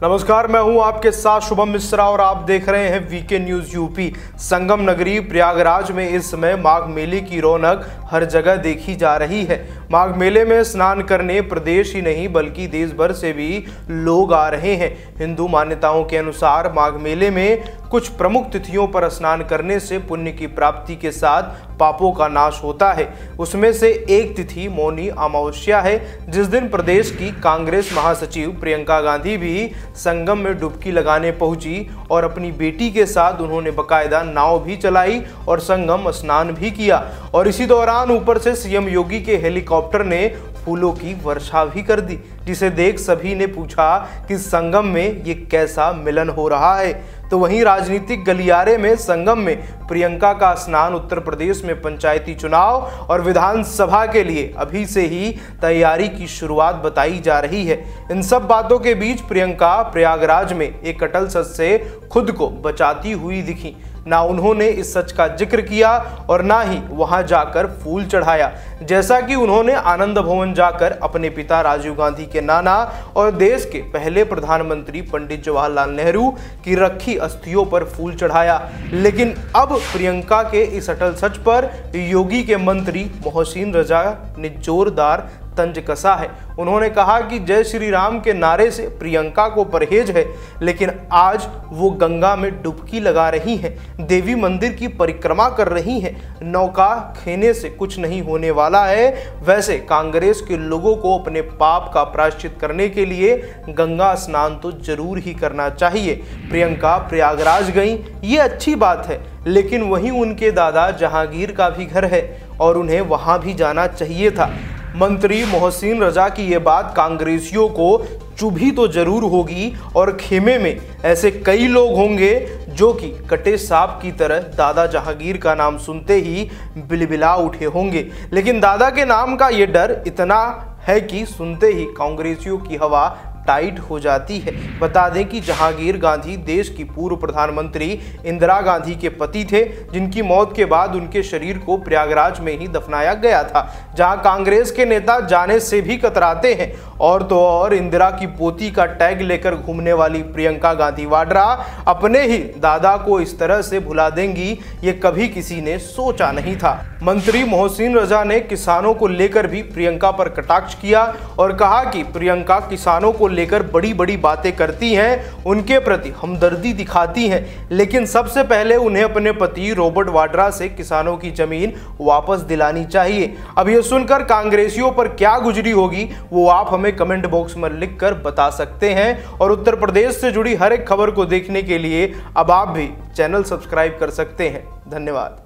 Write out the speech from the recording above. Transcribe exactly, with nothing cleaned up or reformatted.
नमस्कार, मैं हूं आपके साथ शुभम मिश्रा और आप देख रहे हैं वीके न्यूज यूपी। संगम नगरी प्रयागराज में इस समय माघ मेले की रौनक हर जगह देखी जा रही है। माघ मेले में स्नान करने प्रदेश ही नहीं बल्कि देश भर से भी लोग आ रहे हैं। हिंदू मान्यताओं के अनुसार माघ मेले में कुछ प्रमुख तिथियों पर स्नान करने से पुण्य की प्राप्ति के साथ पापों का नाश होता है। उसमें से एक तिथि मौनी अमावस्या है, जिस दिन प्रदेश की कांग्रेस महासचिव प्रियंका गांधी भी संगम में डुबकी लगाने पहुंची और अपनी बेटी के साथ उन्होंने बकायदा नाव भी चलाई और संगम स्नान भी किया। और इसी दौरान ऊपर से सीएम योगी के हेलीकॉप्टर ने फूलों की वर्षा भी कर दी, जिसे देख सभी ने पूछा कि संगम में ये कैसा मिलन हो रहा है। तो वहीं राजनीतिक गलियारे में संगम में प्रियंका का स्नान उत्तर प्रदेश में पंचायती चुनाव और विधानसभा के लिए अभी से ही तैयारी की शुरुआत बताई जा रही है। इन सब बातों के बीच प्रियंका प्रयागराज में एक अटल सच से खुद को बचाती हुई दिखी। ना उन्होंने इस सच का जिक्र किया और ना ही वहां जाकर फूल चढ़ाया, जैसा कि उन्होंने आनंद भवन जाकर अपने पिता राजीव गांधी के नाना और देश के पहले प्रधानमंत्री पंडित जवाहरलाल नेहरू की रखी अस्थियों पर फूल चढ़ाया। लेकिन अब प्रियंका के इस अटल सच पर योगी के मंत्री मोहसिन रजा ने जोरदार तंज कसा है। उन्होंने कहा कि जय श्री राम के नारे से प्रियंका को परहेज है, लेकिन आज वो गंगा में डुबकी लगा रही हैं, देवी मंदिर की परिक्रमा कर रही हैं। नौका खेने से कुछ नहीं होने वाला है। वैसे कांग्रेस के लोगों को अपने पाप का प्रायश्चित करने के लिए गंगा स्नान तो जरूर ही करना चाहिए। प्रियंका प्रयागराज गई, ये अच्छी बात है, लेकिन वहीं उनके दादा जहांगीर का भी घर है और उन्हें वहां भी जाना चाहिए था। मंत्री मोहसिन रजा की ये बात कांग्रेसियों को चुभी तो जरूर होगी और खेमे में ऐसे कई लोग होंगे जो कि कटे सांप की तरह दादा जहांगीर का नाम सुनते ही बिलबिला उठे होंगे। लेकिन दादा के नाम का ये डर इतना है कि सुनते ही कांग्रेसियों की हवा टाइट हो जाती है। बता दें कि जहांगीर गांधी देश की पूर्व प्रधानमंत्री इंदिरा गांधी के पति थे, जिनकी मौत के बाद उनके शरीर को प्रयागराज में ही दफनाया गया था, जहां कांग्रेस के नेता जाने से भी कतराते हैं। और तो और इंदिरा की पोती का टैग लेकर घूमने वाली प्रियंका गांधी वाड्रा अपने ही दादा को इस तरह से भुला देंगी, ये कभी किसी ने सोचा नहीं था। मंत्री मोहसिन रजा ने किसानों को लेकर भी प्रियंका पर कटाक्ष किया और कहा कि प्रियंका किसानों को लेकर बड़ी बड़ी बातें करती हैं, उनके प्रति हमदर्दी दिखाती हैं, लेकिन सबसे पहले उन्हें अपने पति रॉबर्ट वाड्रा से किसानों की जमीन वापस दिलानी चाहिए। अब ये सुनकर कांग्रेसियों पर क्या गुजरी होगी वो आप हमें कमेंट बॉक्स में लिखकर बता सकते हैं। और उत्तर प्रदेश से जुड़ी हर एक खबर को देखने के लिए अब आप भी चैनल सब्सक्राइब कर सकते हैं। धन्यवाद।